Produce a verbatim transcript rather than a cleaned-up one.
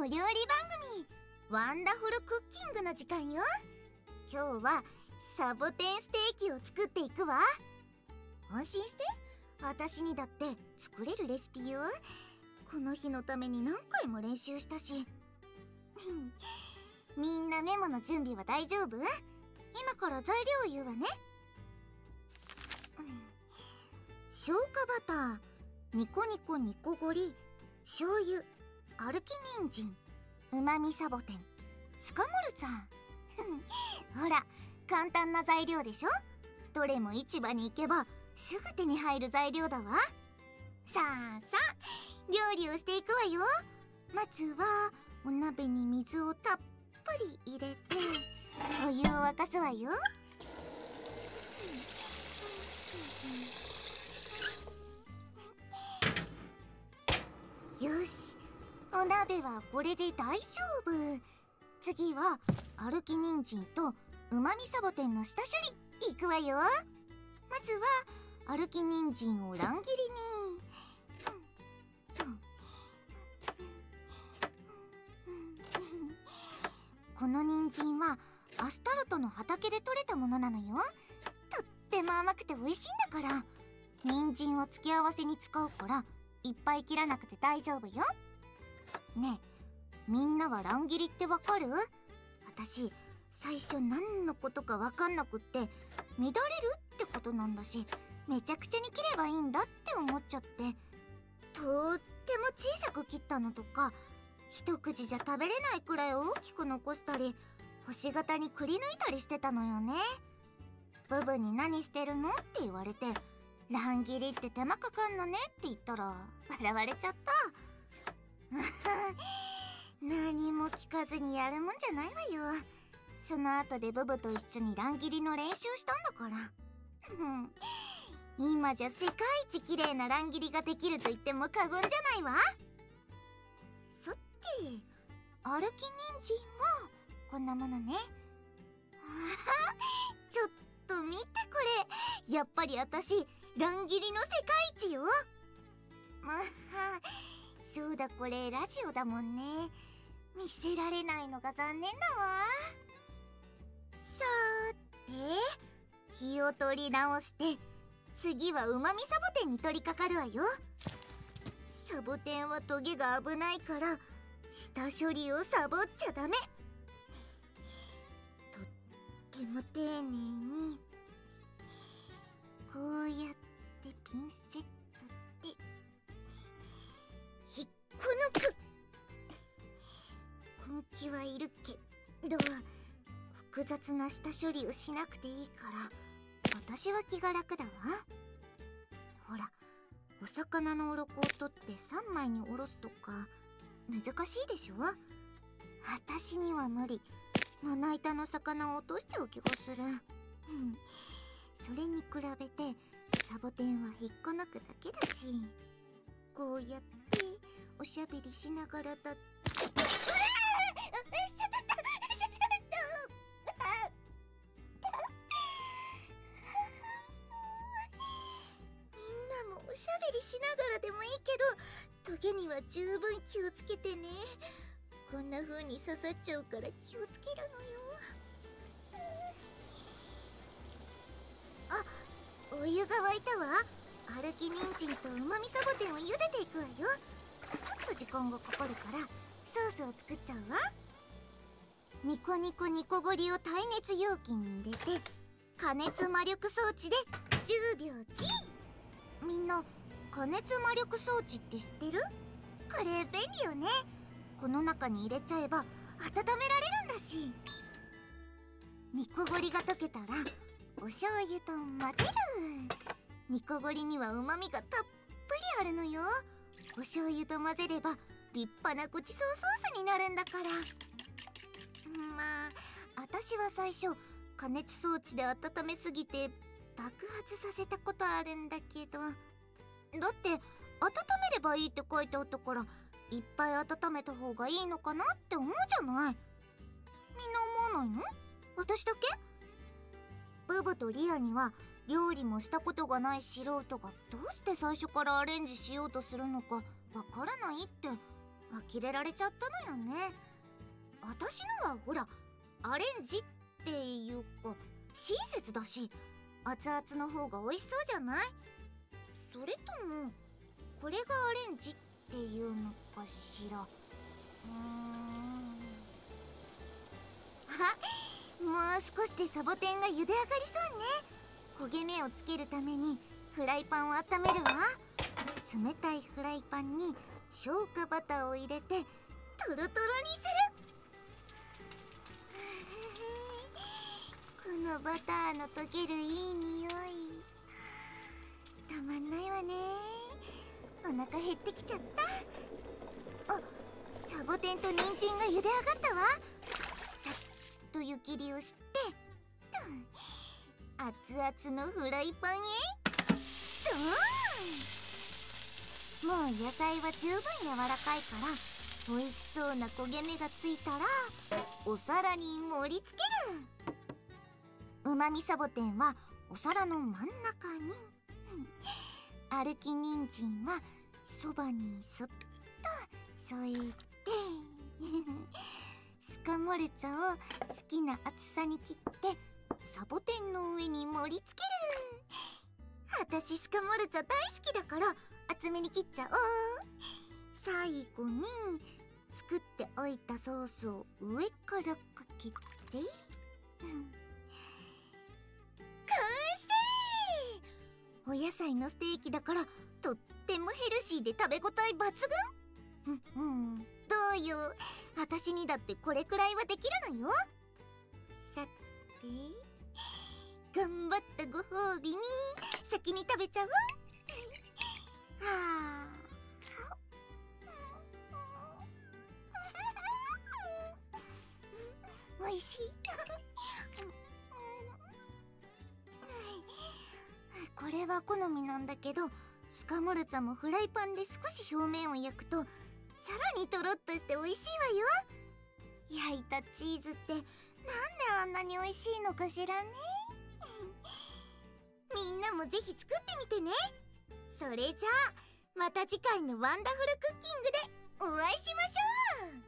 料理番組ワンダフルクッキングの時間よ。今日はサボテンステーキを作っていくわ。安心して、私にだって作れるレシピよ。この日のために何回も練習したしみんなメモの準備は大丈夫？今から材料を言うわね。消化バター、ニコニコニコゴリ、醤油、アルキニンジン、うまみサボテン、スカモルツァほら、簡単な材料でしょ。どれも市場に行けばすぐ手に入る材料だわ。さあさあ、料理をしていくわよ。まずはお鍋に水をたっぷり入れてお湯を沸かすわよ。よし、お鍋はこれで大丈夫。次はアルキニンジンとうまみサボテンの下処理いくわよ。まずはアルキニンジンを乱切りに。この人参はアスタルトの畑で採れたものなのよ。とっても甘くて美味しいんだから。人参は付け合わせに使うからいっぱい切らなくて大丈夫よ。ねえ、みんなは乱切りってわかる？私最初何のことかわかんなくって乱れるってことなんだし、めちゃくちゃに切ればいいんだって思っちゃって、とっても小さく切ったのとか、一口じゃ食べれないくらい大きく残したり、星形にくり抜いたりしてたのよね。ブブに何してるのって言われて、乱切りって手間かかんのねって言ったら笑われちゃった何も聞かずにやるもんじゃないわよ。その後でブブと一緒に乱切りの練習したんだから今じゃ世界一綺麗な乱切りができると言っても過言じゃないわ。さて、アルキニンジンはこんなものね。ちょっと見てこれ、やっぱり私乱切りの世界一よ。そうだ、これラジオだもんね。見せられないのが残念だわ。さーて、火を取り直して、次はうまみサボテンに取り掛かるわよ。サボテンはトゲが危ないから下処理をサボっちゃダメ。とっても丁寧にこうやってピンセットで引っこ抜く。根気はいるけど複雑な下処理をしなくていいから私は気が楽だわ。ほら、お魚の鱗を取ってさんまいにおろすとか難しいでしょ。私には無理。まな板の魚を落としちゃう気がする。それに比べてサボテンは引っこ抜くだけだし、こうやっておしゃべりしながらだってみんなもおしゃべりしながらでもいいけど、トゲには十分気をつけてね。こんな風に刺さっちゃうから気をつけるのよ。あ、お湯が沸いたわ。アルキニンジンとうまみサボテンを茹でていくわよ。ちょっと時間がかかるからソースを作っちゃうわ。ニコニコニコゴリを耐熱容器に入れて加熱魔力装置でじゅうびょうチン。みんな加熱魔力装置って知ってる？これ便利よね。この中に入れちゃえば温められるんだし。ニコゴリが溶けたらお醤油と混ぜる。ニコゴリにはうまみがたっぷりあるのよ。お醤油と混ぜれば立派なごちそうソースになるんだから。まあ私は最初加熱装置で温めすぎて爆発させたことあるんだけど、だって温めればいいって書いてあったからいっぱい温めた方がいいのかなって思うじゃない。みんな思わないの？私だけ？ブブとリアには料理もしたことがない素人がどうして最初からアレンジしようとするのかわからないって呆れられちゃったのよね。私のはほらアレンジっていうか親切だし、熱々の方が美味しそうじゃない？それともこれがアレンジっていうのかしら。うーんあ、もう少しでサボテンが茹で上がりそうね。焦げ目をつけるためにフライパンを温めるわ。冷たいフライパンに消化バターを入れてトロトロにする。このバターの溶けるいい匂い、たまんないわね。お腹減ってきちゃった。あ、サボテンと人参が茹で上がったわ。さっと湯切りをして、熱々のフライパンへドーン。もう野菜は十分柔らかいから、美味しそうな焦げ目がついたらお皿に盛り付ける。うまみサボテンはお皿の真ん中に、歩き人参はそばにそっと添えてスカモルツァを好きな厚さに切ってサボテンの上に盛り付ける。私スカモルツァ大好きだから厚めに切っちゃおう。最後に作っておいたソースを上からかけて、完成！お野菜のステーキだからとってもヘルシーで食べ応え抜群。うん、うん、どうよ、私にだってこれくらいはできるのよ。さて、頑張ったご褒美に先に食べちゃう。はあおいしい。これは好みなんだけど、スカモルツァもフライパンで少し表面を焼くとさらにとろっとして美味しいわよ。焼いたチーズってなんであんなに美味しいのかしらね。みんなもぜひ作ってみてね。それじゃあまた次回のワンダフルクッキングでお会いしましょう。